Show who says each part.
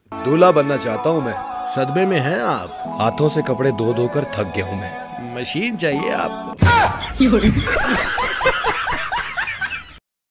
Speaker 1: दूल्हा बनना चाहता हूँ मैं।
Speaker 2: सदमे में हैं आप?
Speaker 1: हाथों से कपड़े धो धो कर थक गया हूँ मैं।
Speaker 2: मशीन चाहिए आपको।